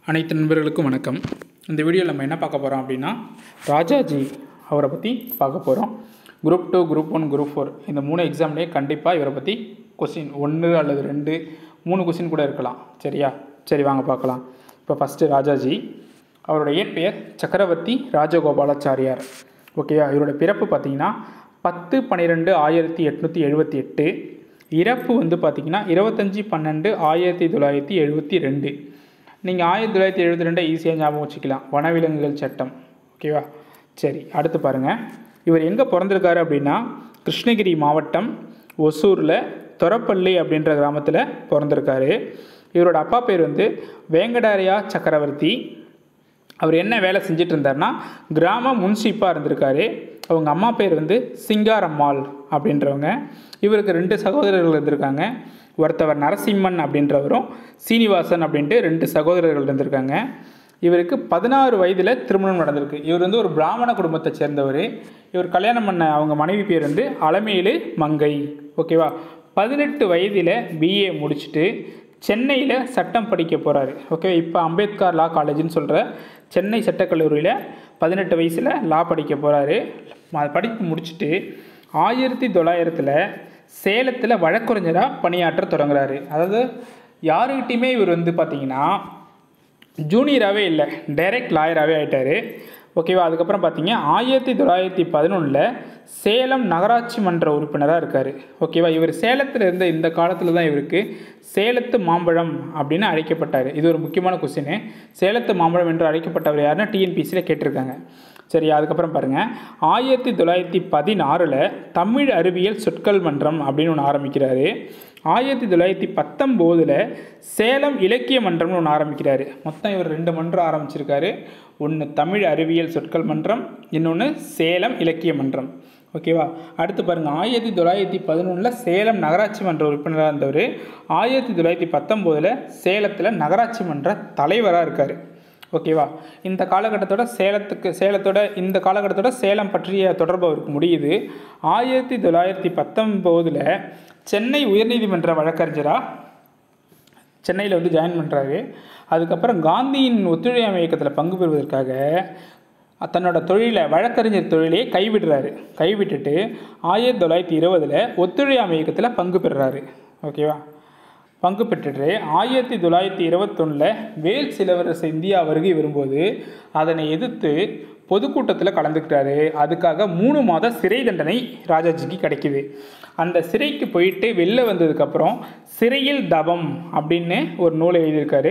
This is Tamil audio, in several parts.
அனைத்து நண்பர்களுக்கும் வணக்கம். இந்த வீடியோவில் நம்ம என்ன பார்க்க போகிறோம் அப்படின்னா, ராஜாஜி அவரை பற்றி பார்க்க போகிறோம். குரூப் 2, குரூப் 1, குரூப் 4 இந்த 3 எக்ஸாம்லேயே கண்டிப்பாக இவரை பற்றி கொஸ்டின் 1 அல்லது 2, 3 கொஸ்டின் கூட இருக்கலாம். சரியா? சரி, வாங்க பார்க்கலாம். இப்போ ஃபஸ்ட்டு ராஜாஜி. அவரோட இயற்பெயர் சக்கரவர்த்தி ராஜகோபாலாச்சாரியார். ஓகேயா? இவரோட பிறப்பு பார்த்திங்கன்னா 10/12/1878. இறப்பு வந்து பார்த்திங்கன்னா 25/12/1972. நீங்கள் 1972 ஈஸியாக ஞாபகம் வச்சுக்கலாம். வனவிலங்குகள் சட்டம். ஓகேவா? சரி, அடுத்து பாருங்கள். இவர் எங்கே பிறந்திருக்காரு அப்படின்னா, கிருஷ்ணகிரி மாவட்டம் ஒசூரில் தொரப்பள்ளி அப்படின்ற கிராமத்தில் பிறந்திருக்காரு. இவரோட அப்பா பேர் வந்து வேங்கடாரியா சக்கரவர்த்தி. அவர் என்ன வேலை செஞ்சிட்டு இருந்தார்னா, கிராம முன்சிப்பாக இருந்திருக்காரு. அவங்க அம்மா பேர் வந்து சிங்காரம்மாள் அப்படின்றவங்க. இவருக்கு 2 சகோதரர்கள் இருந்திருக்காங்க. ஒருத்தவர் நரசிம்மன் அப்படின்றவரும் சீனிவாசன் அப்படின்ட்டு 2 சகோதரர்கள் இருந்திருக்காங்க. இவருக்கு 16 வயதில் திருமணம் நடந்திருக்கு. இவர் வந்து ஒரு பிராமண குடும்பத்தை சேர்ந்தவர். இவர் கல்யாணம் பண்ண அவங்க மனைவி பேர் வந்து அலமேலு மங்கை. ஓகேவா? 18 வயதில் பிஏ முடிச்சுட்டு சென்னையில் சட்டம் படிக்க போகிறாரு. ஓகே, இப்போ அம்பேத்கர் லா காலேஜ்னு சொல்கிற சென்னை சட்டக்கல்லூரியில் 18 வயசில் லா படிக்க போகிறாரு. படிப்பு முடிச்சுட்டு 1900 சேலத்தில் வழக்கறிஞராக பணியாற்ற தொடங்குறாரு. அதாவது யாருக்கிட்டையுமே இவர் வந்து பார்த்திங்கன்னா ஜூனியராகவே இல்லை, டைரக்ட் லாயராகவே ஆகிட்டார். ஓகேவா? அதுக்கப்புறம் பார்த்தீங்க 1911 சேலம் நகராட்சி மன்ற உறுப்பினராக இருக்கார். ஓகேவா? இவர் சேலத்தில் இருந்த இந்த காலத்தில் தான் இவருக்கு சேலத்து மாம்பழம் அப்படின்னு அழைக்கப்பட்டார். இது ஒரு முக்கியமான கொஸ்டின். சேலத்து மாம்பழம் என்று அழைக்கப்பட்டவர் யாருன்னா டிஎன்பிசியில் கேட்டிருக்காங்க. சரி, அதுக்கப்புறம் பாருங்கள். 1916 தமிழ் அறிவியல் சொற்கள் மன்றம் அப்படின்னு ஒன்று ஆரம்பிக்கிறாரு. 1919 சேலம் இலக்கிய மன்றம்னு ஒன்று ஆரம்பிக்கிறாரு. மொத்தம் இவர் 2 மன்றம் ஆரம்பிச்சிருக்காரு. ஒன்று தமிழ் அறிவியல் சொற்கள் மன்றம், இன்னொன்று சேலம் இலக்கிய மன்றம். ஓகேவா? அடுத்து பாருங்கள். 1911 சேலம் நகராட்சி மன்ற உறுப்பினராக இருந்தவர். 1919 சேலத்தில் நகராட்சி மன்ற தலைவராக இருக்கார். ஓகேவா? இந்த காலகட்டத்தோட இந்த காலகட்டத்தோட சேலம் பற்றிய தொடர்பு அவருக்கு முடியுது. 1919 சென்னை உயர்நீதிமன்ற வழக்கறிஞராக சென்னையில் வந்து ஜாயின் பண்ணுறாரு. அதுக்கப்புறம் காந்தியின் ஒத்துழையாமை இயக்கத்தில் பங்கு பெறுவதற்காக தன்னோட வழக்கறிஞர் தொழிலையே கைவிட்டுட்டு 1920 ஒத்துழையாமை இயக்கத்தில் பங்கு பெறுறாரு. ஓகேவா? பங்கு பெற்றுட்டு 1921 வேல்ஸ் இளவரசர் இந்தியா வருகை வரும்போது அதனை எதிர்த்து பொதுக்கூட்டத்தில் கலந்துக்கிட்டாரு. அதுக்காக 3 மாத சிறை தண்டனை ராஜாஜிக்கு கிடைக்கிது. அந்த சிறைக்கு போயிட்டு வெளில வந்ததுக்கப்புறம் சிறையில் தவம் அப்படின்னு ஒரு நூலை எழுதியிருக்காரு.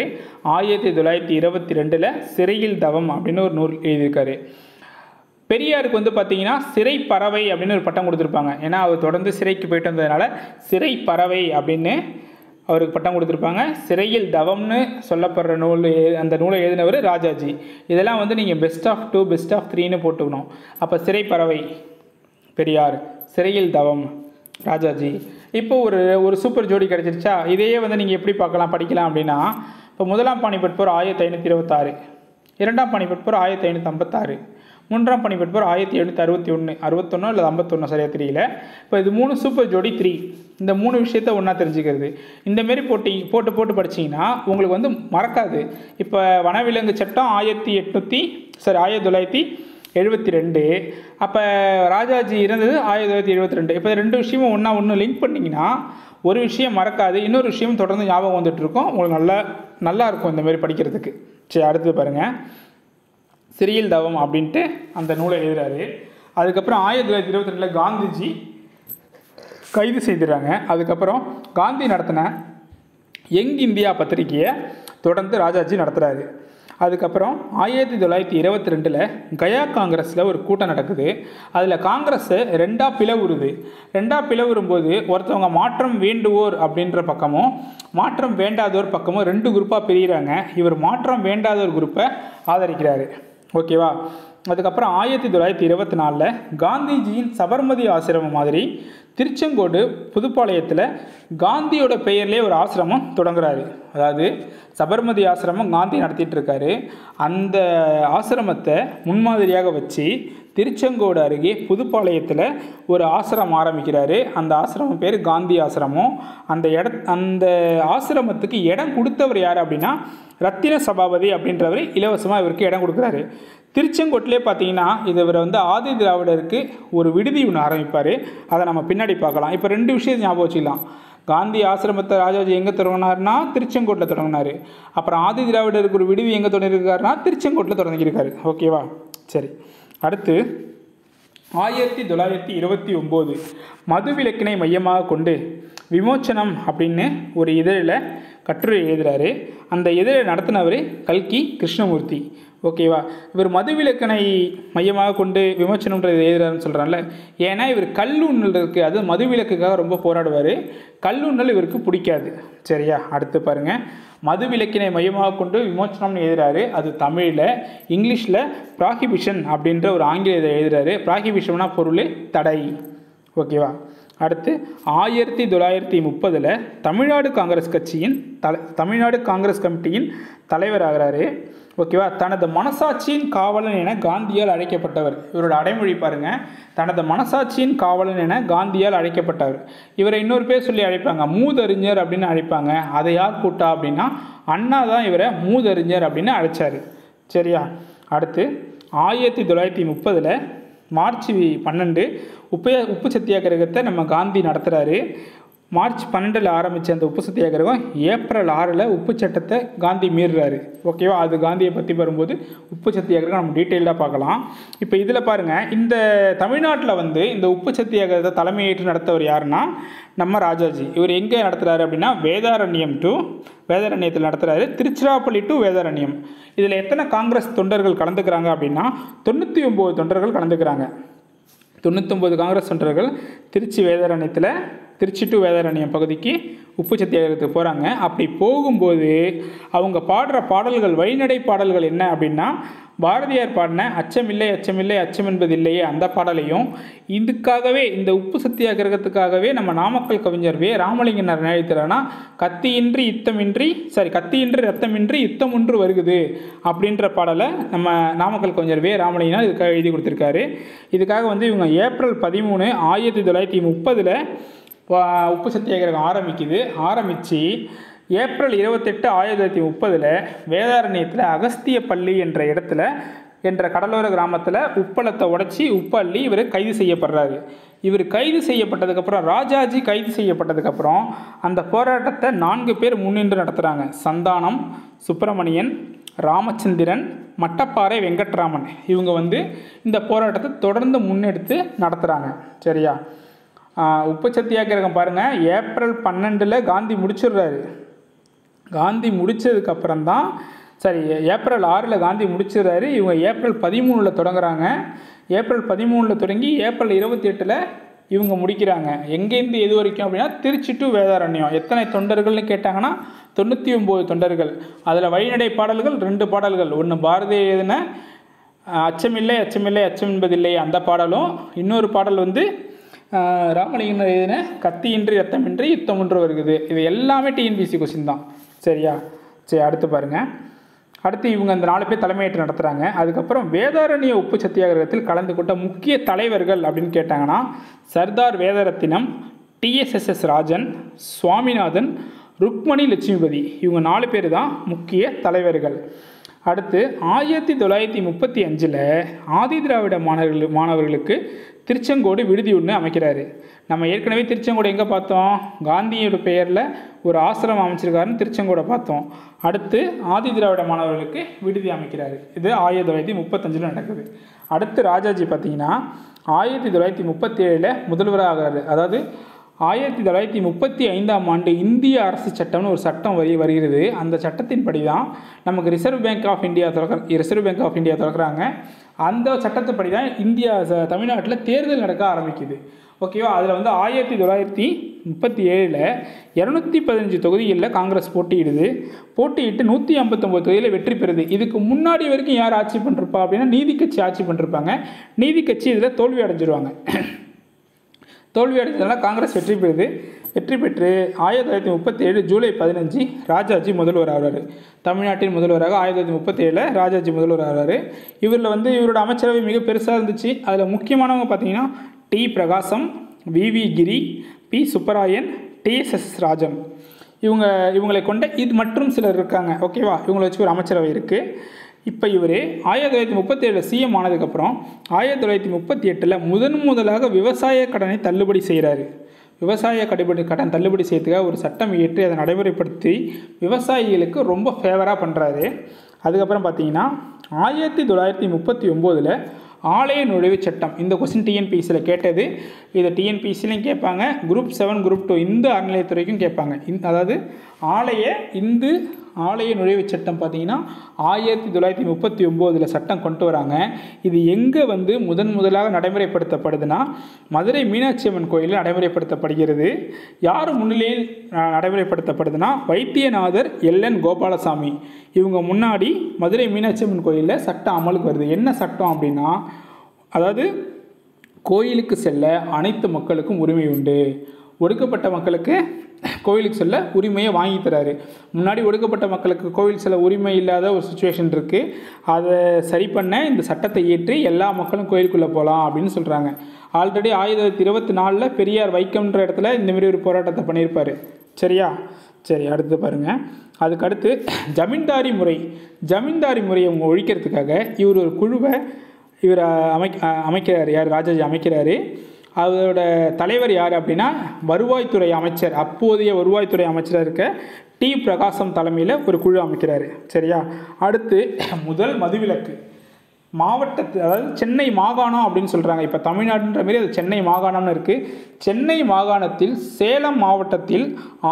1922 சிறையில் தவம் அப்படின்னு ஒரு நூல் எழுதியிருக்காரு. பெரியாருக்கு வந்து பார்த்திங்கன்னா சிறை பறவை அப்படின்னு ஒரு பட்டம் கொடுத்துருப்பாங்க. ஏன்னா அவர் தொடர்ந்து சிறைக்கு போயிட்டு வந்ததுனால சிறை பறவை அப்படின்னு அவருக்கு பட்டம் கொடுத்துருப்பாங்க. சிறையில் தவம்னு சொல்லப்படுற அந்த நூலை எழுதினவர் ராஜாஜி. இதெல்லாம் வந்து நீங்கள் பெஸ்ட் ஆஃப் 2, பெஸ்ட் ஆஃப் 3ன்னு போட்டுக்கணும். அப்போ சிறை பறவை பெரியார், சிறையில் தவம் ராஜாஜி. இப்போ ஒரு சூப்பர் ஜோடி கிடச்சிருச்சா? இதையே வந்து நீங்கள் எப்படி படிக்கலாம் அப்படின்னா, இப்போ முதலாம் பானிபட் போர் 1526, இரண்டாம் பானிபட் போர் 1556, மூன்றாம் பானிபட் போர் 1761 இல்லை 51 சரியாக தெரியல. இப்போ இது 3 சூப்பர் ஜோடி 3. இந்த 3 விஷயத்த ஒன்றா தெரிஞ்சுக்கிறது. இந்தமாரி போட்டு படிச்சிங்கன்னா உங்களுக்கு வந்து மறக்காது. இப்போ வனவிலங்கு சட்டம் 1972. அப்போ ராஜாஜி இருந்தது 1972. இப்போ 2 விஷயமும் ஒன்று லிங்க் பண்ணிங்கன்னா ஒரு விஷயம் மறக்காது, இன்னொரு விஷயம் தொடர்ந்து ஞாபகம் வந்துட்டுருக்கும். உங்களுக்கு நல்லா இருக்கும் இந்தமாரி படிக்கிறதுக்கு. சரி, அடுத்தது பாருங்கள். சிறையில் தவம் அப்படின்ட்டு அந்த நூலை எழுதுகிறாரு. அதுக்கப்புறம் 1922 காந்திஜி கைது செய்துடுறாங்க. அதுக்கப்புறம் காந்தி நடத்தின யங் இந்தியா பத்திரிகையை தொடர்ந்து ராஜாஜி நடத்துகிறாரு. அதுக்கப்புறம் 1922 கயா காங்கிரஸில் ஒரு கூட்டம் நடக்குது. அதில் காங்கிரஸ் 2ஆக பிளவுறுது. 2ஆக பிளவுறும்போது ஒருத்தவங்க மாற்றம் வேண்டுவோர் அப்படின்ற பக்கமும் மாற்றம் வேண்டாதோர் பக்கமும் 2 குரூப்பாக பிரிகிறாங்க. இவர் மாற்றம் வேண்டாதோர் குரூப்பை ஆதரிக்கிறாரு. ஓகேவா? அதுக்கப்புறம் 1924 காந்திஜியின் சபர்மதி ஆசிரமம் மாதிரி திருச்செங்கோடு புதுப்பாளையத்தில் காந்தியோட பெயர்லேயே ஒரு ஆசிரமம் தொடங்குறாரு. அதாவது சபர்மதி ஆசிரமம் காந்தி நடத்திட்டு இருக்காரு. அந்த ஆசிரமத்தை முன்மாதிரியாக வச்சு திருச்செங்கோடு அருகே புதுப்பாளையத்தில் ஒரு ஆசிரமம் ஆரம்பிக்கிறாரு. அந்த ஆசிரமம் பேர் காந்தி ஆசிரமம். அந்த ஆசிரமத்துக்கு இடம் கொடுத்தவர் யார் அப்படின்னா ரத்தின சபாபதி அப்படின்றவர் இலவசமாக இவருக்கு இடம் கொடுக்குறாரு. திருச்செங்கோட்டிலே பார்த்தீங்கன்னா இவர் ஆதி திராவிடருக்கு ஒரு விடுதி ஒன்று ஆரம்பிப்பார். அதை நம்ம பின்னாடி பார்க்கலாம். இப்போ 2 விஷயம் ஞாபகம் வச்சுக்கலாம். காந்தி ஆசிரமத்தை ராஜாஜி எங்கே தொடங்கினார்னா திருச்செங்கோட்டில் தொடங்கினார். அப்புறம் ஆதி திராவிடருக்கு ஒரு விடுதி எங்கே தொடங்கியிருக்காருனா திருச்செங்கோட்டில் தொடங்கியிருக்காரு. ஓகேவா? சரி, அடுத்து 1929 மதுவிலக்கினை மையமாக கொண்டு விமோச்சனம் அப்படின்னு ஒரு இதழில் கட்டுரை எழுதுகிறாரு. அந்த இதழை நடத்தினவர் கல்கி கிருஷ்ணமூர்த்தி. ஓகேவா? இவர் மதுவிலக்கணை மையமாக கொண்டு விமோச்சனம்ன்றது எழுதுறாருன்னு சொல்கிறான்ல, ஏன்னா இவர் கல்லுண்ணல் இருக்குது, அது மதுவிலக்குக்காக ரொம்ப போராடுவார். கல்லுண்ணல் இவருக்கு பிடிக்காது. சரியா? அடுத்து பாருங்கள், மதுவிலக்கினை மையமாக கொண்டு விமோச்சனம்னு எழுதுறாரு. அது தமிழில். இங்கிலீஷில் ப்ராஹிபிஷன் அப்படின்ற ஒரு ஆங்கில இதை எழுதுறாரு. ப்ராஹிபிஷன்னா பொருள் தடை. ஓகேவா? அடுத்து 1930 தமிழ்நாடு காங்கிரஸ் கமிட்டியின் தலைவராகிறாரு. ஓகேவா? தனது மனசாட்சியின் காவலன் என காந்தியால் அழைக்கப்பட்டவர். இவரோட அடைமொழி பாருங்கள், தனது மனசாட்சியின் காவலன் என காந்தியால் அழைக்கப்பட்டவர். இவரை இன்னொரு பேர் சொல்லி அழைப்பாங்க, மூதறிஞர் அப்படின்னு அழைப்பாங்க. அதை யார் கூட்டா அப்படின்னா அண்ணா தான் இவரை மூதறிஞர் அப்படின்னு அழைச்சார். சரியா? அடுத்து 1930 மார்ச் 12 உப்பு சத்தியாகிரகத்தை நம்ம காந்தி நடத்துகிறாரு. மார்ச் 12 ஆரம்பித்த அந்த உப்பு சத்தியாகிரகம் ஏப்ரல் 6 உப்பு சட்டத்தை காந்தி மீறுறாரு. ஓகேவா? அது காந்தியை பற்றி வரும்போது உப்பு சத்தியாகிரகம் நம்ம டீட்டெயிலாக பார்க்கலாம். இப்போ இதில் பாருங்கள், இந்த தமிழ்நாட்டில் இந்த உப்பு சத்தியாகிரகத்தை தலைமையேற்று நடத்தவர் யாருன்னா நம்ம ராஜாஜி. இவர் எங்கே நடத்துகிறாரு அப்படின்னா வேதாரண்யத்தில் நடத்துகிறாரு. திருச்சிராப்பள்ளி டு வேதாரண்யம். இதில் எத்தனை காங்கிரஸ் தொண்டர்கள் கலந்துக்கிறாங்க அப்படின்னா 99 தொண்டர்கள் கலந்துக்கிறாங்க. 99 காங்கிரஸ் தொண்டர்கள் திருச்சி டு வேதாரண்யம் பகுதிக்கு உப்பு சத்தியாகிரகத்துக்கு போகிறாங்க. அப்படி போகும்போது அவங்க பாடுற பாடல்கள், வழிநடை பாடல்கள் என்ன அப்படின்னா பாரதியார் பாடின அச்சமில்லை அச்சமில்லை அச்சம் என்பது இல்லையே அந்த பாடலையும், இதுக்காகவே இந்த உப்பு சத்தியாகிரகத்துக்காகவே நம்ம நாமக்கல் கவிஞர் ராமலிங்கனார் நினைத்தார்னா கத்தியின்றி ரத்தமின்றி யுத்தம் ஒன்று வருகுது அப்படின்ற பாடலை நம்ம நாமக்கல் கவிஞர் ராமலிங்கனார் இதுக்காக எழுதி கொடுத்துருக்காரு. இதுக்காக இவங்க ஏப்ரல் 13 1930 உப்பு சத்தியாகிரகம் ஆரம்பித்து ஏப்ரல் 28 1930 வேதாரண்யத்தில் அகஸ்திய பள்ளி என்ற கடலோர கிராமத்தில் உப்பளத்தை உடைச்சி உப்பள்ளி இவர் கைது செய்யப்படுறாரு. இவர் கைது செய்யப்பட்டதுக்கப்புறம், ராஜாஜி கைது செய்யப்பட்டதுக்கப்புறம் அந்த போராட்டத்தை 4 பேர் முன்னின்று நடத்துகிறாங்க. சந்தானம், சுப்பிரமணியன், ராமச்சந்திரன், மட்டப்பாறை வெங்கட்ராமன். இவங்க இந்த போராட்டத்தை தொடர்ந்து முன்னெடுத்து நடத்துகிறாங்க. சரியா? உப்பு சத்தியாகிரகம் பாருங்கள், ஏப்ரல் 12 காந்தி முடிச்சிடுறாரு. காந்தி முடித்ததுக்கப்புறம் தான் ஏப்ரல் 6 காந்தி முடிச்சிடுறாரு. இவங்க ஏப்ரல் 13 தொடங்குறாங்க. ஏப்ரல் 13 தொடங்கி ஏப்ரல் 28 இவங்க முடிக்கிறாங்க. எங்கேருந்து எது வரைக்கும் அப்படின்னா திருச்சி டு வேதாரண்யம். எத்தனை தொண்டர்கள்னு கேட்டாங்கன்னா 99 தொண்டர்கள். அதில் வழிநடை பாடல்கள் 2 பாடல்கள். ஒன்று பாரதி எழுதின அச்சமில்லை அச்சம் என்பதில்லை அந்த பாடலும், இன்னொரு பாடல் ராமலிங்கனர் எழுதின கத்தியின்றி ரத்தமின்றி யுத்தம் ஒன்று வருகுது. இது எல்லாமே டிஎன்பிசி கொஸ்டின் தான். சரியா? சரி, அடுத்து பாருங்கள். அடுத்து இவங்க அந்த 4 பேர் தலைமையேற்று நடத்துகிறாங்க. அதுக்கப்புறம் வேதாரண்ய உப்பு சத்தியாகிரகத்தில் கலந்து கொண்ட முக்கிய தலைவர்கள் அப்படின்னு கேட்டாங்கன்னா சர்தார் வேதரத்தினம், டிஎஸ்எஸ்எஸ் ராஜன், சுவாமிநாதன், ருக்மணி லட்சுமிபதி. இவங்க 4 பேர் தான் முக்கிய தலைவர்கள். அடுத்து 1935 ஆதி திராவிட மாணவர்களுக்கு திருச்செங்கோடு விடுதி ஒன்று அமைக்கிறாரு. நம்ம ஏற்கனவே திருச்செங்கோடு எங்கே பார்த்தோம்? காந்தியோட பெயரில் ஒரு ஆசிரமம் அமைச்சிருக்காருன்னு திருச்செங்கோடை பார்த்தோம். அடுத்து ஆதி திராவிட மாணவர்களுக்கு விடுதி அமைக்கிறாரு. இது 1935 நடக்குது. அடுத்து ராஜாஜி பார்த்திங்கன்னா 1937 முதல்வராக ஆகிறாரு. அதாவது 1935ஆம் ஆண்டு இந்திய அரசு சட்டம்னு ஒரு சட்டம் வருகிறது. அந்த சட்டத்தின்படி தான் நமக்கு ரிசர்வ் பேங்க் ஆஃப் இந்தியா திறக்கிறாங்க. அந்த சட்டத்தைப்படி தான் தமிழ்நாட்டில் தேர்தல் நடக்க ஆரம்பிக்குது. ஓகேவா? அதில் 1937 215 தொகுதிகளில் காங்கிரஸ் போட்டிட்டு 159 தொகுதியில் வெற்றி பெறுது. இதுக்கு முன்னாடி வரைக்கும் யார் ஆட்சி பண்ணிருப்பா அப்படின்னா நீதி கட்சி ஆட்சி பண்ணிருப்பாங்க. நீதி கட்சி இதில் தோல்வி அடைஞ்சிருவாங்க. தோல்வி அடைஞ்சதுனால காங்கிரஸ் வெற்றி பெறுது. வெற்றி பெற்று 1937 ஜூலை 15 ராஜாஜி முதல்வர் ஆகிறார். தமிழ்நாட்டின் முதல்வராக 1937 ராஜாஜி முதல்வர் ஆகிறார். இவரில் வந்து இவரோட அமைச்சரவை மிக பெருசாக இருந்துச்சு. அதில் முக்கியமானவங்க பார்த்தீங்கன்னா T. Prakasam, V. Giri, P. Subbarayan, TSS Rajan. இவங்களை கொண்ட இது மற்றும் சிலர் இருக்காங்க. ஓகேவா, இவங்களை வச்சு ஒரு அமைச்சரவை இருக்குது. இப்போ இவர் 1937 சிஎம் ஆனதுக்கப்புறம் 1938 முதலாக விவசாய கடனை தள்ளுபடி செய்கிறாரு. விவசாய கடன் தள்ளுபடி செய்யறதுக்காக ஒரு சட்டம் இயற்றி அதை நடைமுறைப்படுத்தி விவசாயிகளுக்கு ரொம்ப ஃபேவராக பண்ணுறாரு. அதுக்கப்புறம் பார்த்தீங்கன்னா 1939 ஆலய நுழைவுச் சட்டம். இந்த கொஸ்டின் டிஎன்பிஎஸ்சியில் கேட்டது. இதை டிஎன்பிஎஸ்சிலையும் கேட்பாங்க, Group 7 Group 2 இந்து அறநிலையத்துறைக்கும் கேட்பாங்க. அதாவது ஆலய நுழைவுச் சட்டம் பார்த்தீங்கன்னா 1939 சட்டம் கொண்டு வராங்க. இது எங்கே வந்து முதலாக நடைமுறைப்படுத்தப்படுதுன்னா மதுரை மீனாட்சி அம்மன் கோயிலில் நடைமுறைப்படுத்தப்படுகிறது. யார் முன்னிலையில் நடைமுறைப்படுத்தப்படுதுன்னா வைத்தியநாதர் LN கோபாலசாமி. இவங்க முன்னாடி மதுரை மீனாட்சி அம்மன் கோயிலில் சட்டம் அமலுக்கு வருது. என்ன சட்டம் அப்படின்னா, அதாவது கோயிலுக்கு செல்ல அனைத்து மக்களுக்கும் உரிமை உண்டு. ஒடுக்கப்பட்ட மக்களுக்கு கோயிலுக்கு செல்ல உரிமையை வாங்கி தராரு. முன்னாடி ஒடுக்கப்பட்ட மக்களுக்கு கோவில் செல்ல உரிமை இல்லாத ஒரு சுச்சுவேஷன் இருக்குது. அதை சரி பண்ண இந்த சட்டத்தை இயற்றி எல்லா மக்களும் கோயிலுக்குள்ளே போகலாம் அப்படின்னு சொல்கிறாங்க. ஆல்ரெடி 1924 பெரியார் வைக்கம்ன்ற இடத்துல இந்தமாரி ஒரு போராட்டத்தை பண்ணியிருப்பார். சரியா? சரி, அடுத்து பாருங்கள். அதுக்கடுத்து ஜமீன்தாரி முறையை ஒழிக்கிறதுக்காக இவர் ஒரு குழுவை அமைக்கிறார். யார்? ராஜாஜி அமைக்கிறாரு. அதோட தலைவர் யார் அப்படின்னா வருவாய்த்துறை அமைச்சர், அப்போதைய வருவாய்த்துறை அமைச்சராக இருக்க டி. பிரகாசம் தலைமையில் ஒரு குழு அமைக்கிறாரு. சரியா? அடுத்து முதல் மதுவிலக்கு அதாவது சென்னை மாகாணம் அப்படின்னு சொல்கிறாங்க. இப்போ தமிழ்நாடுன்ற மாரி அது சென்னை மாகாணம்னு இருக்குது. சென்னை மாகாணத்தில் சேலம் மாவட்டத்தில்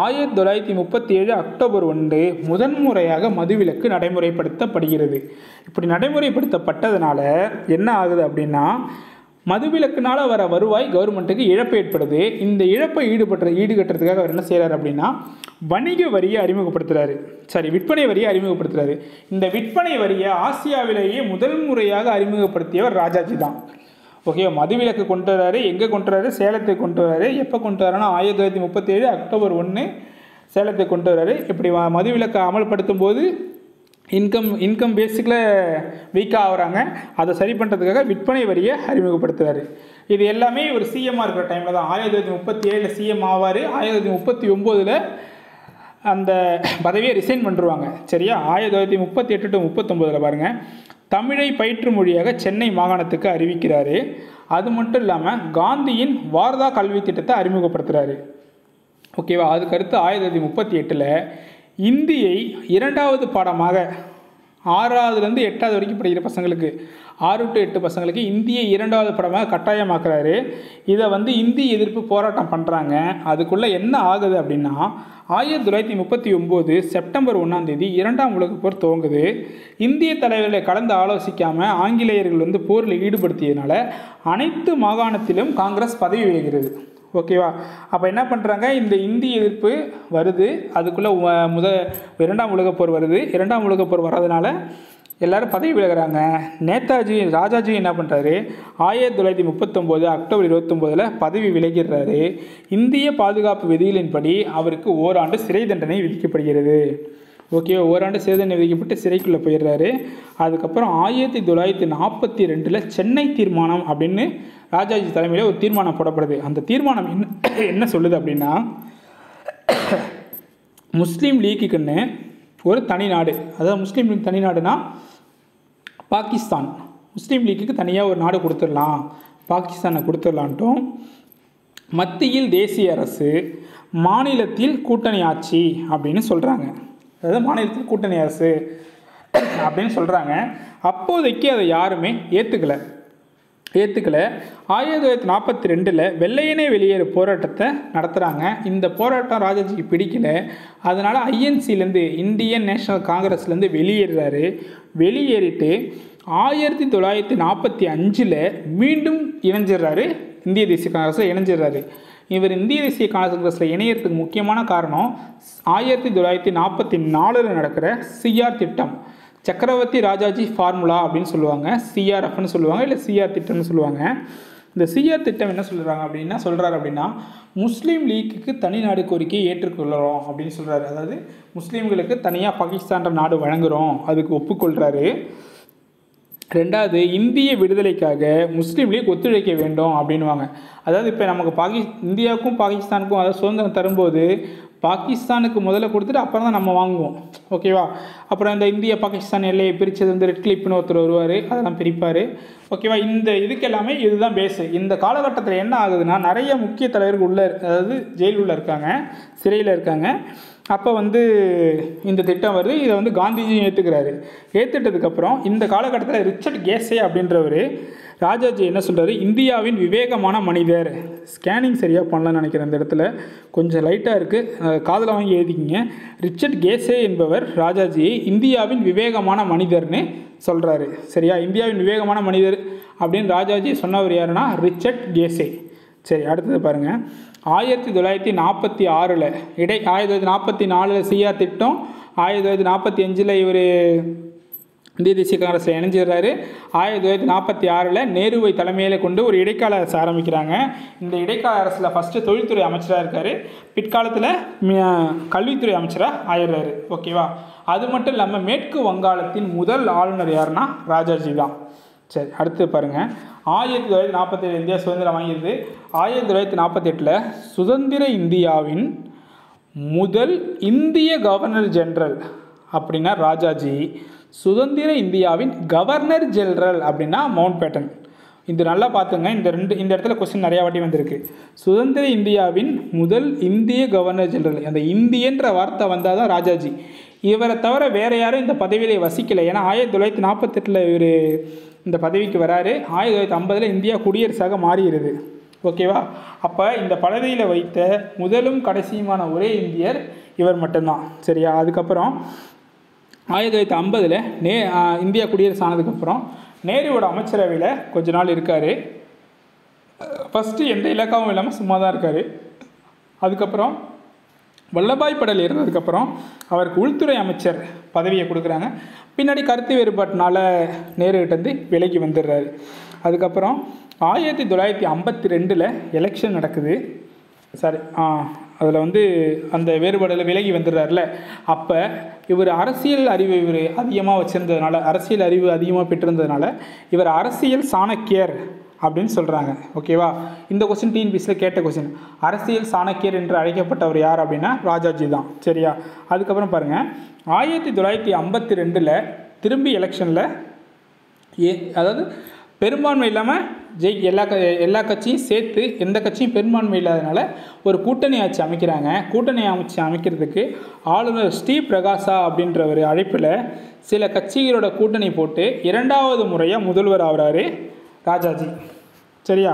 1937 அக்டோபர் 1 முதன்முறையாக மதுவிலக்கு நடைமுறைப்படுத்தப்படுகிறது. இப்படி நடைமுறைப்படுத்தப்பட்டதுனால என்ன ஆகுது அப்படின்னா, மதுவிலக்குனால வர வருவாய் கவர்மெண்ட்டுக்கு இழப்பு ஏற்படுது. இந்த இழப்பை ஈடுகட்டுறதுக்காக அவர் என்ன செய்கிறார் அப்படின்னா வணிக வரியை அறிமுகப்படுத்துகிறாரு. விற்பனை வரியை அறிமுகப்படுத்துகிறாரு. இந்த விற்பனை வரியை ஆசியாவிலேயே முதல் முறையாக அறிமுகப்படுத்தியவர் ராஜாஜி தான். ஓகே, மதுவிலக்கு கொண்டு வராரு. எங்கே கொண்டு வராரு? சேலத்தை கொண்டு வராரு. எப்போ கொண்டு வராருன்னா 1937 அக்டோபர் 1 சேலத்தை கொண்டு வராரு. இப்படி மதுவிலக்கை அமல்படுத்தும் போது இன்கம் பேசிக்கில் வீக்காக ஆகிறாங்க. அதை சரி பண்ணுறதுக்காக விற்பனை வரியை அறிமுகப்படுத்துகிறாரு. இது எல்லாமே ஒரு சிஎம்மாக இருக்கிற டைமில் தான். 1937 சிஎம் ஆவார். 1939 அந்த பதவியை ரிசைன் பண்ணிடுவாங்க. சரியா? 1938 to 39 பாருங்கள், தமிழை பயிற்று மொழியாக சென்னை மாகாணத்துக்கு அறிவிக்கிறாரு. அது மட்டும் இல்லாமல் காந்தியின் வாரதா கல்வி திட்டத்தை அறிமுகப்படுத்துகிறாரு. ஓகேவா? அதுக்கடுத்து 1938 இந்தியை 2வது பாடமாக 6வதுலேருந்து 8வது வரைக்கும் படிக்கிற பசங்களுக்கு 6 to 8 பசங்களுக்கு இந்தியை 2வது பாடமாக கட்டாயமாக்குறாரு. இதை வந்து இந்தி எதிர்ப்பு போராட்டம் பண்ணுறாங்க. அதுக்குள்ளே என்ன ஆகுது அப்படின்னா 1939 செப்டம்பர் 1 2ஆம் உலகப் போர் துவங்குது. இந்திய தலைவர்களை கலந்து ஆலோசிக்காமல் ஆங்கிலேயர்கள் வந்து போரில் ஈடுபடுத்தியதுனால அனைத்து மாகாணத்திலும் காங்கிரஸ் பதவி விலகிறது. ஓகேவா? அப்போ என்ன பண்ணுறாங்க, இந்த இந்தி எதிர்ப்பு வருது. அதுக்குள்ளே 2ஆம் உலகப் போர் வருது. 2ஆம் உலகப் போர் வர்றதுனால எல்லோரும் பதவி விலகிறாங்க. ராஜாஜி என்ன பண்ணுறாரு, 1939 அக்டோபர் 29 பதவி விலகிறாரு. இந்திய பாதுகாப்பு விதிகளின்படி அவருக்கு ஓராண்டு சிறை தண்டனை விதிக்கப்படுகிறது. ஓகே, ஓராண்டு சிறை தண்டனை விதிக்கப்பட்டு சிறைக்குள்ளே போயிடுறாரு. அதுக்கப்புறம் 1942 சென்னை தீர்மானம் அப்படின்னு ராஜாஜி தலைமையில் ஒரு தீர்மானம் போடப்படுது. அந்த தீர்மானம் என்ன சொல்லுது அப்படின்னா, முஸ்லீம் லீக்குன்னு ஒரு தனி நாடு, அதாவது முஸ்லீம் லீக் தனி நாடுனா பாகிஸ்தான், முஸ்லீம் லீக்குக்கு தனியாக ஒரு நாடு கொடுத்துடலாம், பாகிஸ்தானை கொடுத்துடலான்ட்டும், மத்தியில் தேசிய அரசு, மாநிலத்தில் கூட்டணி ஆட்சி அப்படின்னு சொல்கிறாங்க. அதாவது மாநிலத்தில் கூட்டணி அரசு அப்படின்னு சொல்கிறாங்க. அப்போதைக்கு அதை யாருமே ஏற்றுக்கலை. 1942 வெள்ளையனே வெளியேறு போராட்டத்தை நடத்துகிறாங்க. இந்த போராட்டம் ராஜாஜிக்கு பிடிக்கல. அதனால் ஐஎன்சிலேருந்து இந்தியன் நேஷனல் காங்கிரஸ்லேருந்து வெளியேறாரு. வெளியேறிட்டு 1945 மீண்டும் இணைஞ்சிடுறாரு, இந்திய தேசிய காங்கிரஸில் இணைஞ்சிடுறாரு. இவர் இந்திய தேசிய காங்கிரஸில் இணையறதுக்கு முக்கியமான காரணம் 1944 நடக்கிற சிஆர் திட்டம், சக்கரவர்த்தி ராஜாஜி ஃபார்முலா அப்படின்னு சொல்லுவாங்க, சிஆர்எஃப்னு சொல்லுவாங்க, இல்லை சிஆர் திட்டம்னு சொல்லுவாங்க. இந்த சிஆர் திட்டம் என்ன சொல்கிறாரு அப்படின்னா முஸ்லீம் லீக்குக்கு தனி நாடு கோரிக்கையை ஏற்றுக்கொள்கிறோம் அப்படின்னு சொல்கிறாரு. அதாவது முஸ்லீம்களுக்கு தனியாக பாகிஸ்தான்ற நாடு வழங்குகிறோம், அதுக்கு ஒப்புக்கொள்கிறாரு. ரெண்டாவது, இந்திய விடுதலைக்காக முஸ்லீம் லீக் ஒத்துழைக்க வேண்டும் அப்படின்வாங்க. அதாவது இப்போ நமக்கு இந்தியாவுக்கும் பாகிஸ்தானுக்கும் அதாவது சுதந்திரம் தரும்போது பாகிஸ்தானுக்கு முதல்ல கொடுத்துட்டு அப்புறம் தான் நம்ம வாங்குவோம். ஓகேவா? அப்புறம் இந்த இந்திய பாகிஸ்தான் எல்லையை பிரித்தது வந்து ரெட் கிளிப்னு ஒருத்தர் வருவார், அதெல்லாம் பிரிப்பார். ஓகேவா? இந்த இதுக்கு எல்லாமே இதுதான் பேஸு. இந்த காலகட்டத்தில் என்ன ஆகுதுன்னா நிறைய முக்கிய தலைவர்கள் உள்ள அதாவது ஜெயில் உள்ள இருக்காங்க, சிறையில் இருக்காங்க. அப்போ வந்து இந்த திட்டம் வருது. இதை வந்து காந்திஜியும் ஏற்றுக்கிறாரு. ஏற்றுட்டதுக்கப்புறம் இந்த காலகட்டத்தில் ரிச்சர்ட் கேசே அப்படின்றவர் ராஜாஜி என்ன சொல்கிறாரு, இந்தியாவின் விவேகமான மனிதர். ஸ்கேனிங் சரியாக பண்ணலான்னு நினைக்கிறேன், இந்த இடத்துல கொஞ்சம் லைட்டாக இருக்குது, காதில் வாங்கி எழுதிக்கிங்க. ரிச்சர்ட் கேசே என்பவர் ராஜாஜியை இந்தியாவின் விவேகமான மனிதர்னு சொல்கிறாரு. சரியா? இந்தியாவின் விவேகமான மனிதர் அப்படின்னு ராஜாஜி சொன்னவர் யாருன்னா ரிச்சர்ட் கேசே. சரி, அடுத்தது பாருங்கள். 1946 1944 சிஆர் திட்டம், 1945 இவர் இந்திய தேசிய காங்கிரஸில் இணைஞ்சிடுறாரு. 1946 நேருவை தலைமையில் கொண்டு ஒரு இடைக்கால அரசு ஆரம்பிக்கிறாங்க. இந்த இடைக்கால அரசில் ஃபஸ்ட்டு தொழில்துறை அமைச்சராக இருக்கார், பிற்காலத்தில் கல்வித்துறை அமைச்சராக ஆயிடுறாரு. ஓகேவா? அது மட்டும் இல்லாமல் மேற்கு வங்காளத்தின் முதல் ஆளுநர் யாருன்னா ராஜாஜி தான். சரி, அடுத்து பாருங்கள். 1947 இந்தியா சுதந்திரம் வாங்கியது. 1948 சுதந்திர இந்தியாவின் முதல் இந்திய கவர்னர் ஜெனரல் அப்படின்னா ராஜாஜி, சுதந்திர இந்தியாவின் கவர்னர் ஜெனரல் அப்படின்னா மவுண்ட் பேட்டன். இது நல்லா பார்த்துங்க, இந்த இடத்துல கொஸ்டின் நிறையா வாட்டி வந்திருக்கு. சுதந்திர இந்தியாவின் முதல் இந்திய கவர்னர் ஜெனரல், அந்த இந்தியன்ற வார்த்தை வந்தால் தான் ராஜாஜி. இவரை தவிர வேறு யாரும் இந்த பதவியிலே வசிக்கலை. ஏன்னா 1948 இவர் இந்த பதவிக்கு வராரு. 1950 இந்தியா குடியரசாக மாறிடுது. ஓகேவா? அப்போ இந்த பதவியில் வைத்த முதலும் கடைசியுமான ஒரே இந்தியர் இவர் மட்டும்தான். சரியா? அதுக்கப்புறம் 1950 இந்தியா குடியரசு ஆனதுக்கப்புறம் நேருவோட அமைச்சரவையில் கொஞ்ச நாள் இருக்கார். ஃபஸ்ட்டு எந்த இலக்காவும் இல்லாமல் சும்மா தான் இருக்கார். அதுக்கப்புறம் வல்லபாய் படேல் இருந்ததுக்கப்புறம் அவருக்கு உள்துறை அமைச்சர் பதவியை கொடுக்குறாங்க. பின்னாடி கருத்து வேறுபாட்டினால நேருகிட்டேருந்து விலகி வந்துடுறாரு. அதுக்கப்புறம் 1952 எலெக்ஷன் நடக்குது. சாரி, அதில் வந்து அந்த வேறுபாடில் விலகி வந்துடுறாருல. அப்போ இவர் அரசியல் அறிவு அதிகமாக வச்சுருந்ததுனால, அரசியல் அறிவு அதிகமாக பெற்றிருந்ததுனால இவர் அரசியல் சாணக்கியர் அப்படின்னு சொல்கிறாங்க. ஓகேவா? இந்த கொஸ்டின் டிஎன்பிஎஸ்சியில் கேட்ட கொஸ்டின். அரசியல் சாணக்கியர் என்று அழைக்கப்பட்டவர் யார் அப்படின்னா ராஜாஜி தான். சரியா? அதுக்கப்புறம் பாருங்கள். 1952 திரும்பி எலெக்ஷனில் அதாவது பெரும்பான்மை இல்லாமல் எல்லா கட்சியும் சேர்த்து எந்த கட்சியும் பெரும்பான்மை இல்லாதனால ஒரு கூட்டணி ஆட்சி அமைக்கிறாங்க. கூட்டணி ஆட்சி அமைக்கிறதுக்கு ஆளுநர் ஸ்ரீ பிரகாசா அப்படின்றவர் அழைப்பில் சில கட்சிகளோட கூட்டணி போட்டு 2வது முறையாக முதல்வர் ஆகிறாரு ராஜாஜி. சரியா?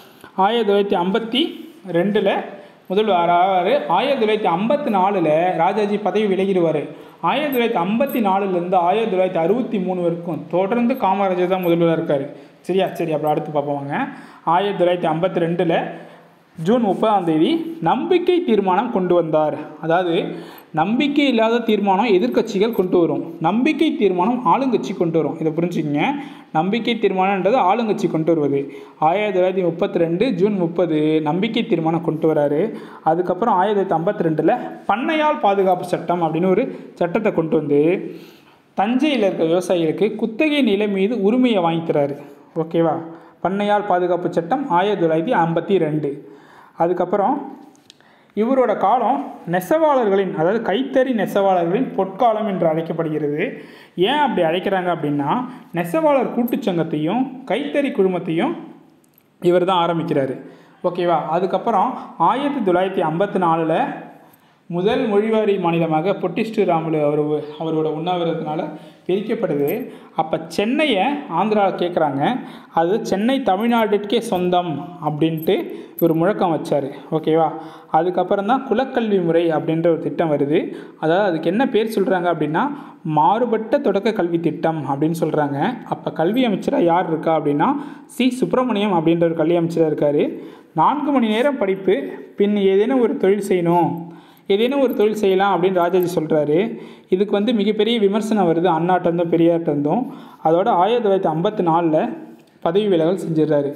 1952 முதல்வர் ஆவார். 1954 ராஜாஜி பதவி விலகிடுவார். 1954 1963 வரைக்கும் தொடர்ந்து காமராஜர் தான் முதல்வராக இருக்கார். சரியா? சரி, அப்புறம் அடுத்து பார்ப்போங்க. 1952 ஜூன் 30 நம்பிக்கை தீர்மானம் கொண்டு வந்தார். அதாவது நம்பிக்கை இல்லாத தீர்மானம் எதிர்க்கட்சிகள் கொண்டு வரும், நம்பிக்கை தீர்மானம் ஆளுங்கட்சி கொண்டு வரும். இதை புரிஞ்சுக்கங்க. நம்பிக்கை தீர்மானம்ன்றது ஆளுங்கட்சி கொண்டு வருவது. 1932 ஜூன் 30 நம்பிக்கை தீர்மானம் கொண்டு வராரு. அதுக்கப்புறம் 1952 பண்ணையால் பாதுகாப்பு சட்டம் அப்படின்னு ஒரு சட்டத்தை கொண்டு வந்து தஞ்சையில் இருக்க விவசாயிகளுக்கு குத்தகை நிலம் மீது உரிமையை வாங்கி தராரு. ஓகேவா? பண்ணையால் பாதுகாப்பு சட்டம் 1952. அதுக்கப்புறம் இவரோட காலம் நெசவாளர்களின் அதாவது கைத்தறி நெசவாளர்களின் பொற்காலம் என்று அழைக்கப்படுகிறது. ஏன் அப்படி அழைக்கிறாங்க அப்படின்னா நெசவாளர் கூட்டுச்சங்கத்தையும் கைத்தறி குழுமத்தையும் இவர் தான் ஆரம்பிக்கிறாரு. ஓகேவா? அதுக்கப்புறம் 1954 முதல் மொழிவாரி மாநிலமாக பொட்டிஸ்டுராமுலு அவரோட உண்ணாவிரதத்தினால பிரிக்கப்படுது. அப்போ சென்னையை ஆந்திராவில் கேட்குறாங்க. அது சென்னை தமிழ்நாட்டுக்கே சொந்தம் அப்படின்ட்டு ஒரு முழக்கம் வச்சார். ஓகேவா? அதுக்கப்புறம் தான் குலக்கல்வி முறை அப்படின்ற ஒரு திட்டம் வருது. அதாவது அதுக்கு என்ன பேர் சொல்கிறாங்க அப்படின்னா மாறுபட்ட தொடக்க கல்வி திட்டம் அப்படின்னு சொல்கிறாங்க. அப்போ கல்வி அமைச்சராக யார் இருக்கா அப்படின்னா சி சுப்பிரமணியம் அப்படின்ற ஒரு கல்வி அமைச்சராக இருக்கார். 4 மணி நேரம் படிப்பு, பின் ஏதேனும் ஒரு தொழில் செய்யலாம் அப்படின்னு ராஜாஜி சொல்கிறாரு. இதுக்கு வந்து மிகப்பெரிய விமர்சனம் வருது அண்ணாட்டந்தும் பெரியார்ட்டந்தும். அதோட 1954 பதவி விலகல் செஞ்சிடறாரு.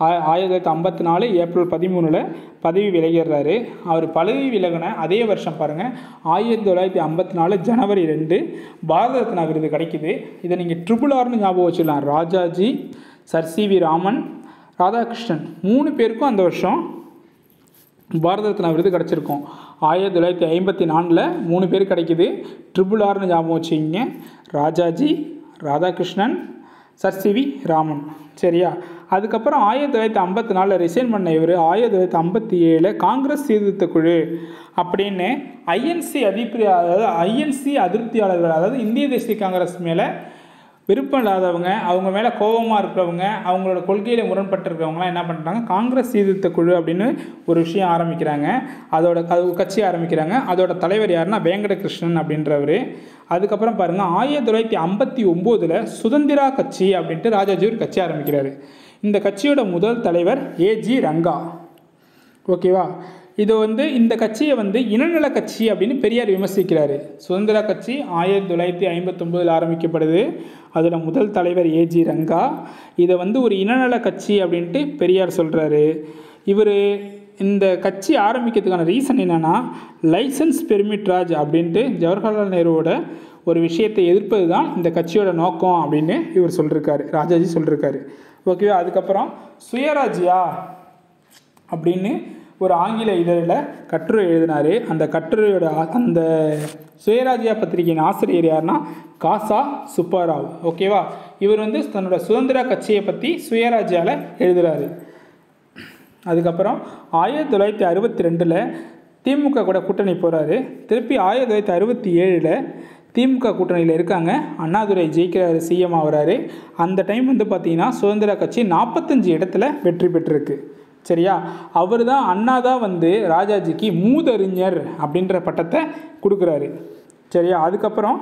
1954 ஏப்ரல் 13 பதவி விலகிறாரு. அவர் பதவி விலகின அதே வருஷம் பாருங்கள் 1954 ஜனவரி 2 பாரத ரத்னா விருது கிடைக்குது. இதை நீங்கள் RRRனு ஞாபகம் வச்சுக்கலாம். Rajaji, sir C V Raman, Radhakrishnan 3 பேருக்கும் அந்த வருஷம் பாரத ரத்னா விருது கிடச்சிருக்கும். 1954 3 பேர் கிடைக்குது. RRRனு ஞாபகம் வச்சுக்கிங்க. Rajaji, Radhakrishnan, sir C V Raman. சரியா? அதுக்கப்புறம் 1954 ரிசைன் பண்ண இவர் 1957 காங்கிரஸ் சீர்திருத்த குழு அப்படின்னு ஐஎன்சி அதிருப்தியாளர்கள், அதாவது இந்திய தேசிய காங்கிரஸ் மேலே விருப்பம் இல்லாதவங்க, அவங்க மேலே கோபமாக இருக்கிறவங்க, அவங்களோட கொள்கையில் முரண்பட்டிருக்கிறவங்களாம் என்ன பண்ணுறாங்க, காங்கிரஸ் சீர்திருத்த குழு அப்படின்னு ஒரு விஷயம் ஆரம்பிக்கிறாங்க. அது கட்சி ஆரம்பிக்கிறாங்க. அதோட தலைவர் யாருன்னா வேங்கடகிருஷ்ணன் அப்படின்றவர். அதுக்கப்புறம் பாருங்கள் 1959 சுதந்திரா கட்சி அப்படின்ட்டு ராஜாஜி ஒரு கட்சி ஆரம்பிக்கிறாரு. இந்த கட்சியோட முதல் தலைவர் ஏஜி ரங்கா. ஓகேவா? இது இந்த கட்சியை இனநல கட்சி அப்படின்னு பெரியார் விமர்சிக்கிறாரு. சுதந்திரா கட்சி 1959 ஆரம்பிக்கப்படுது. அதில் முதல் தலைவர் ஏஜி ரங்கா. இதை ஒரு இனநல கட்சி அப்படின்ட்டு பெரியார் சொல்கிறாரு. இவர் இந்த கட்சி ஆரம்பிக்கிறதுக்கான ரீசன் என்னென்னா, லைசன்ஸ் பெர்மிட் ராஜ் அப்படின்ட்டு ஜவஹர்லால் நேருவோட ஒரு விஷயத்தை எதிர்ப்பது தான் இந்த கட்சியோட நோக்கம் அப்படின்னு இவர் சொல்லியிருக்காரு, ராஜாஜி சொல்லியிருக்காரு. ஓகேவா? அதுக்கப்புறம் சுயராஜ்யா அப்படின்னு ஒரு ஆங்கில இதழில் கட்டுரை எழுதினார். அந்த கட்டுரையோட அந்த சுயராஜ்யா பத்திரிகையின் ஆசிரியர் யாருன்னா காசா சுப்பாராவ். ஓகேவா? இவர் தன்னோட சுதந்திர கட்சியை பற்றி சுயராஜ்யாவில் எழுதுகிறாரு. அதுக்கப்புறம் 1962 திமுக கூட கூட்டணி போகிறாரு. திருப்பி 1967 திமுக கூட்டணியில் இருக்காங்க. அண்ணாதுரை ஜெயிக்கிறாரு, சிஎம் ஆகிறாரு. அந்த டைம் பார்த்திங்கன்னா சுதந்திர கட்சி 45 இடத்துல வெற்றி பெற்றிருக்கு. சரியா? அவர் தான் அண்ணா தான் ராஜாஜிக்கு மூதறிஞர் அப்படின்ற பட்டத்தை கொடுக்குறாரு. சரியா? அதுக்கப்புறம்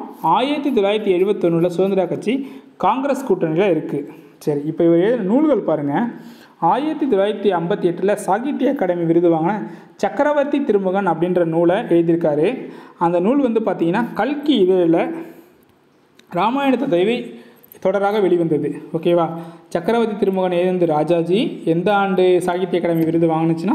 1971 சுதந்திர கட்சி காங்கிரஸ் கூட்டணியில் இருக்குது. சரி, இப்போ இவர் எழுதின நூல்கள் பாருங்கள். 1958 சாகித்ய அகாடமி விருது வாங்கின சக்கரவர்த்தி திருமகன் அப்படின்ற நூலை எழுதியிருக்காரு. அந்த நூல் பார்த்திங்கன்னா கல்கி இதழில் ராமாயணத்தை தழுவி தொடராக வெளிவந்தது. ஓகேவா? சக்கரவர்த்தி திருமகன் எழுந்து ராஜாஜி எந்த ஆண்டு சாகித்ய அகாடமி விருது வாங்கினுச்சுன்னா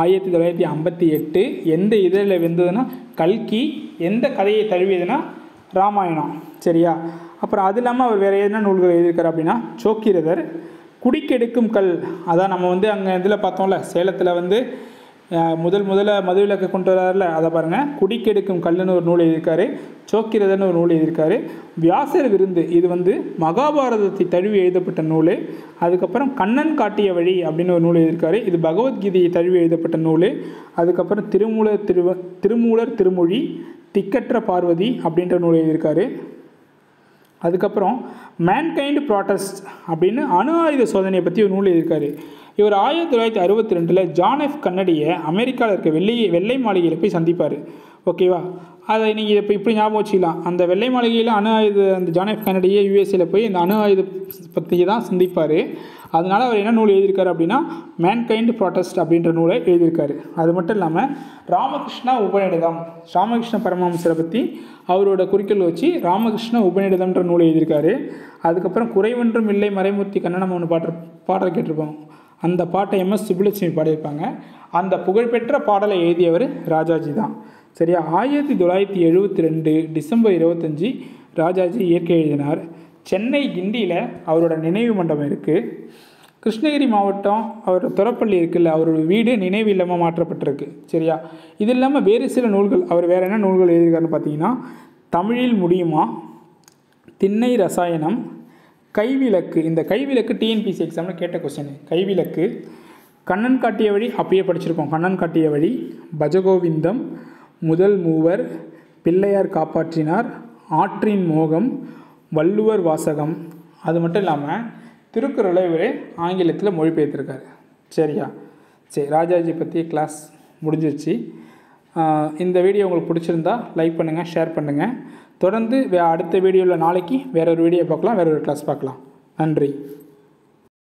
1958. எந்த இதழில் வெந்ததுன்னா கல்கி. எந்த கதையை தழுவியதுன்னா ராமாயணம். சரியா? அப்புறம் அது இல்லாமல் அவர் வேறு என்ன நூல்கள் எழுதியிருக்காரு அப்படின்னா சோக்கிரதர், குடிக்கெடுக்கும் கல், அதான் நம்ம அங்கே இதில் பார்த்தோம்ல, சேலத்தில் முதல்ல மதுவிலக்கு கொண்டு வராருல, அதை பாருங்கள். குடிக்கெடுக்கும் கல்லுன்னு ஒரு நூல் எழுதியிருக்காரு. சோக்கிரதர்னு ஒரு நூல் எழுதியிருக்காரு. வியாசர் விருந்து, இது மகாபாரதத்தை தழுவி எழுதப்பட்ட நூல். அதுக்கப்புறம் கண்ணன் காட்டிய வழி அப்படின்னு ஒரு நூல் எழுதியிருக்காரு. இது பகவத்கீதையை தழுவி எழுதப்பட்ட நூல். அதுக்கப்புறம் திருமூலர் திருமொழி, திக்கற்ற பார்வதி அப்படின்ற நூல் எழுதியிருக்காரு. அதுக்கப்புறம் மேன்கைண்ட் ப்ராட்டஸ்ட் அப்படின்னு அணு ஆயுத சோதனையை பற்றி ஒரு நூல் எழுதியிருக்காரு. இவர் 1962 ஜான் எஃப் கன்னடியை அமெரிக்காவில் இருக்க வெள்ளை மாளிகையில் போய் சந்திப்பார். ஓகேவா? அதை நீங்கள் இப்படி ஞாபகம் வச்சுக்கலாம். அந்த வெள்ளை மாளிகையில் அணு ஆயுத அந்த ஜான் எஃப் கன்னடியை யூஎஸ்ஏல போய் இந்த அணு ஆயுத பற்றி தான் சந்திப்பார். அதனால் அவர் என்ன நூல் எழுதியிருக்காரு அப்படின்னா மேன்கைண்ட் ப்ராட்டஸ்ட் அப்படின்ற நூலை எழுதியிருக்காரு. அது மட்டும் இல்லாமல் ராமகிருஷ்ணா உபநிடதம், ராமகிருஷ்ண பரமஹம்சரை பற்றி அவரோட குறிக்கோள் வச்சு ராமகிருஷ்ண உபநிடதம்ன்ற நூலை எழுதியிருக்காரு. அதுக்கப்புறம் குறைவொன்றும் இல்லை மறைமூர்த்தி கண்ணனம் ஒன்று பாடல் கேட்டிருப்போம். அந்த பாட்டை எம்எஸ் சுப்புலட்சுமி பாடியிருப்பாங்க. அந்த புகழ்பெற்ற பாடலை எழுதியவர் ராஜாஜி தான். சரியா? 1972 டிசம்பர் 25 ராஜாஜி இயற்கை எழுதினார். சென்னை கிண்டியில் அவரோட நினைவு மண்டபம் இருக்குது. கிருஷ்ணகிரி மாவட்டம் அவரோட துறப்பள்ளி இருக்குல்ல, அவரோட வீடு நினைவு இல்லமாக மாற்றப்பட்டிருக்கு. சரியா? இது இல்லாமல் வேறு சில நூல்கள், அவர் வேறு என்ன நூல்கள் எழுதியிருக்காருன்னு பார்த்தீங்கன்னா தமிழில் முடியுமா, திண்ணை ரசாயனம், கைவிளக்கு. இந்த கைவிளக்கு டிஎன்பிசி எக்ஸாமில் கேட்ட கொஸ்டின். கைவிளக்கு, கண்ணன் காட்டிய வழி அப்பயே படிச்சிருக்கோம். கண்ணன் காட்டிய வழி, பஜகோவிந்தம், முதல் மூவர், பிள்ளையார் காப்பாற்றினார், ஆற்றின் மோகம், வள்ளுவர் வாசகம். அது மட்டும் இல்லாமல் திருக்குறளை இவர் ஆங்கிலத்தில் மொழிபெயர்த்திருக்காரு. சரியா? சரி, ராஜாஜி பற்றி கிளாஸ் முடிஞ்சிருச்சு. இந்த வீடியோ உங்களுக்கு பிடிச்சிருந்தா லைக் பண்ணுங்கள், ஷேர் பண்ணுங்கள். தொடர்ந்து அடுத்த வீடியோவில் நாளைக்கு வேற ஒரு வீடியோ பார்க்கலாம், வேற ஒரு கிளாஸ் பார்க்கலாம். நன்றி.